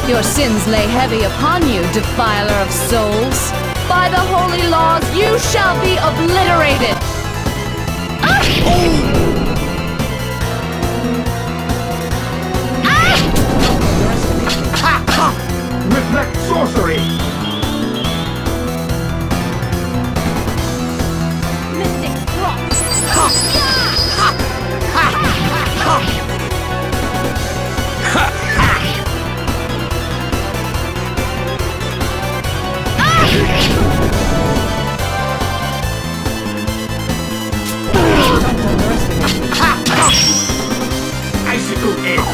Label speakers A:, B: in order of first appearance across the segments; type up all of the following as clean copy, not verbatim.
A: Your sins lay heavy upon you, defiler of souls. By the holy laws, you shall be obliterated!
B: Reflect sorcery!
A: Mystic drop!
B: Icicle edge!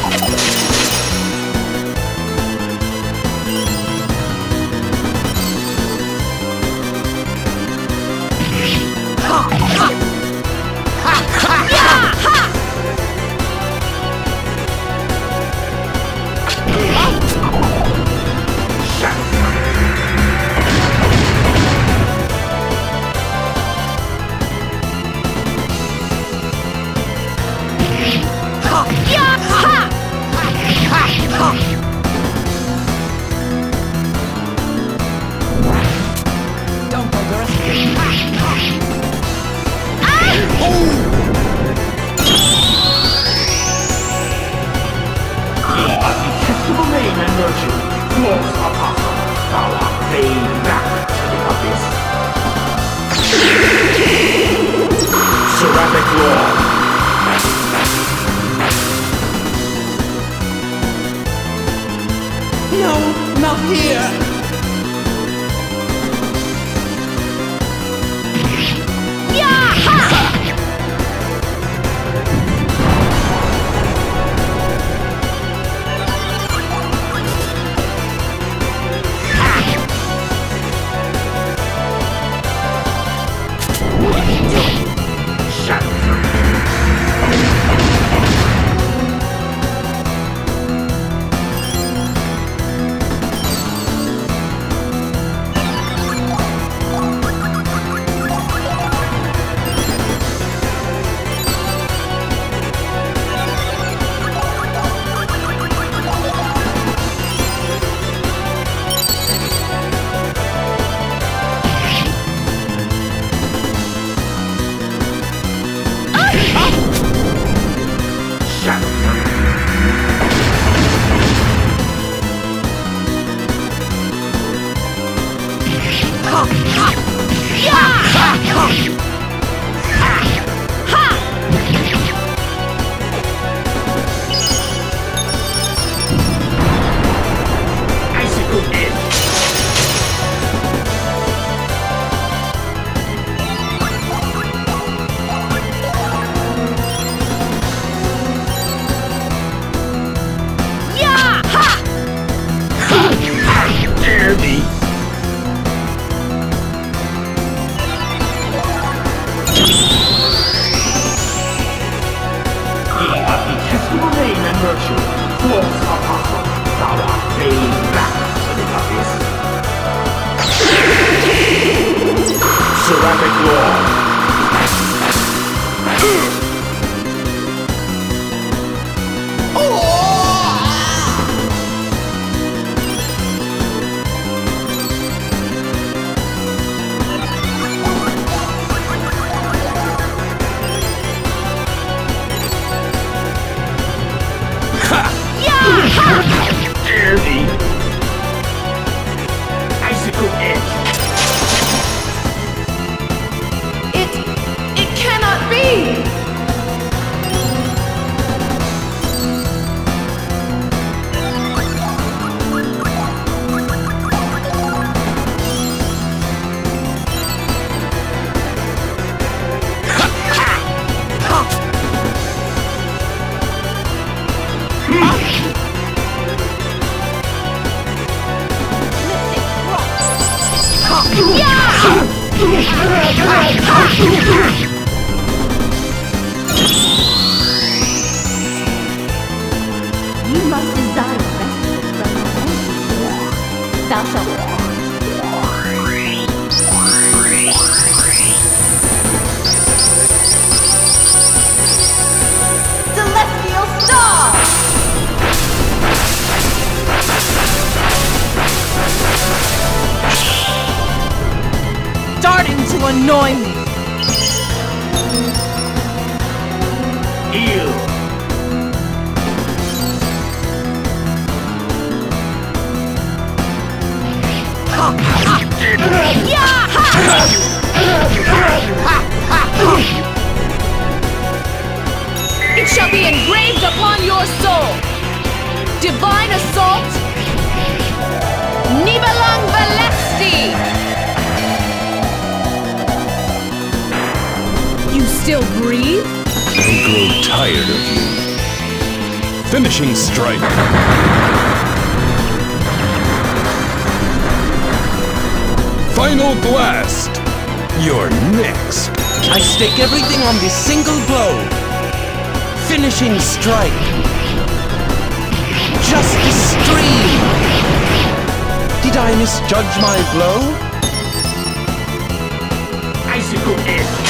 A: You must desire rescue from your own. Thou shalt. Celestial Star! annoy me.
B: Heal.
A: It shall be engraved upon your soul. Divine assault. Nibelang Valesti. You still breathe?
C: I grow tired of you. Finishing strike. Final blast! You're next.
D: I stake everything on this single blow. Finishing strike. Justice stream! Did I misjudge my blow?
B: Icicle edge.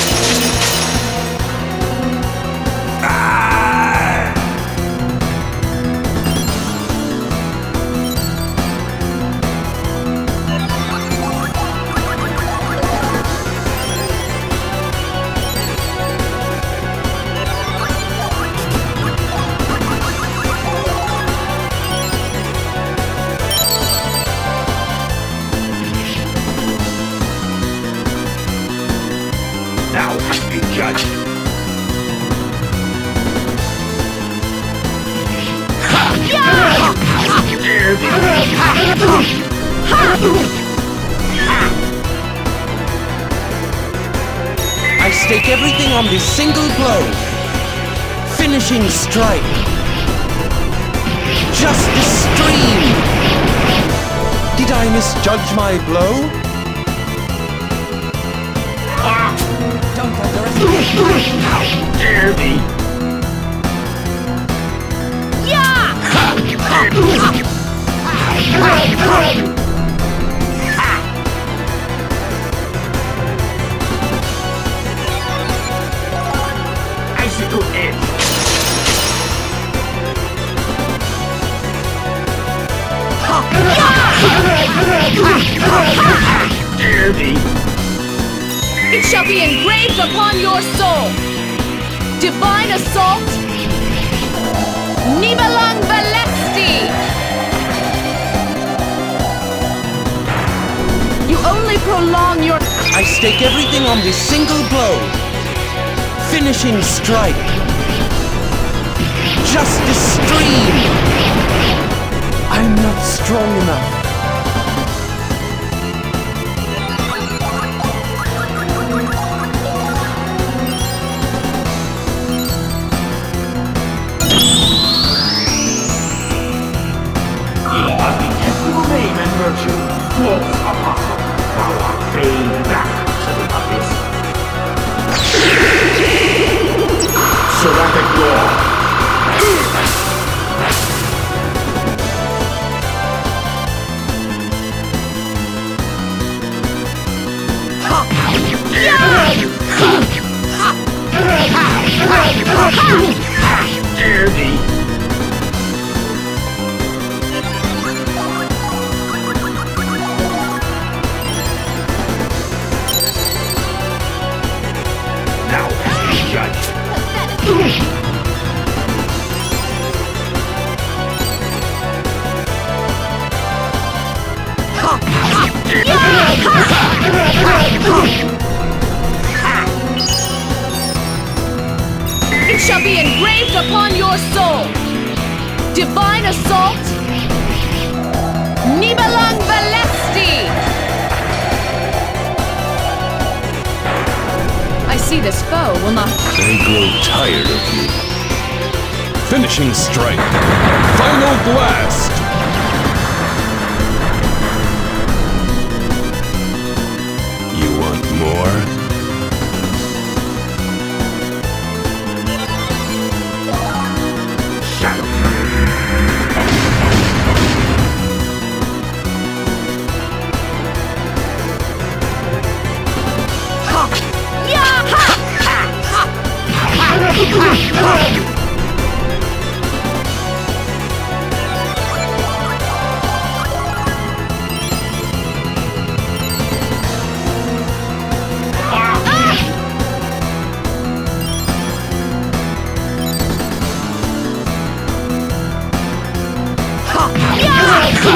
B: Now be judged.
D: I stake everything on this single blow. Finishing strike. Justice stream! Did I misjudge my blow? Don't underestimate.
B: How dare me! Icicle edge. Dare me!
A: It shall be engraved upon your soul. Divine assault. Nibelang Valesti. You only prolong your...
D: I stake everything on this single blow. Finishing strike. Justice stream! I'm not strong enough.
B: Name and virtue, false apostle, thou art fain back to the abyss. Seraphic law. Dare thee. Now be judged.
A: It shall be engraved upon your soul. Divine assault. Nibelang Valesti. I see this foe will not...
C: I grow tired of you. Finishing strike. Final blast! You want more?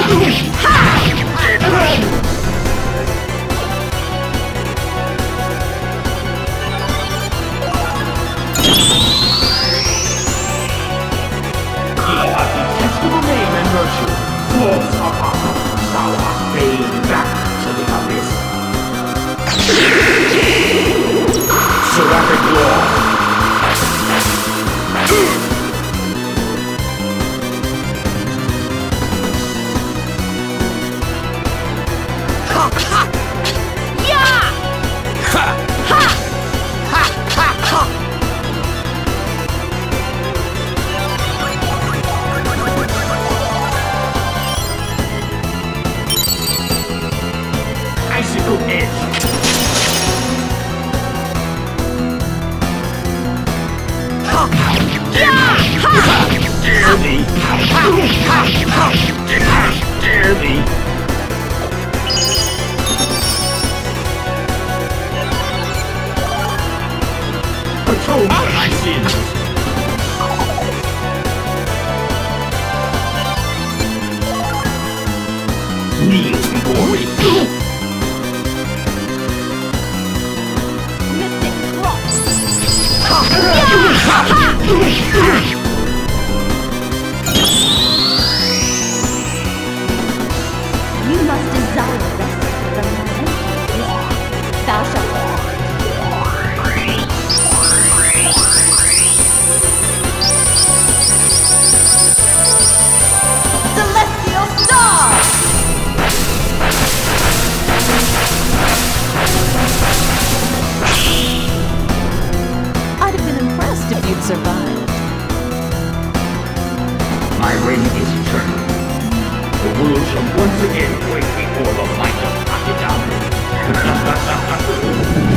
B: Detestable name and virtue. False apostle, thou art fade back to the abyss. Seraphic law. Icicle edge. Dare thee. Dare thee. Atone for thy sins. Kneel before me.
E: You must desire rest from my enemy. Thou shalt Celestial Star! I'd have been impressed if you'd survived.
B: My reign is eternal. The world shall once again quake before the might of Akhetamen.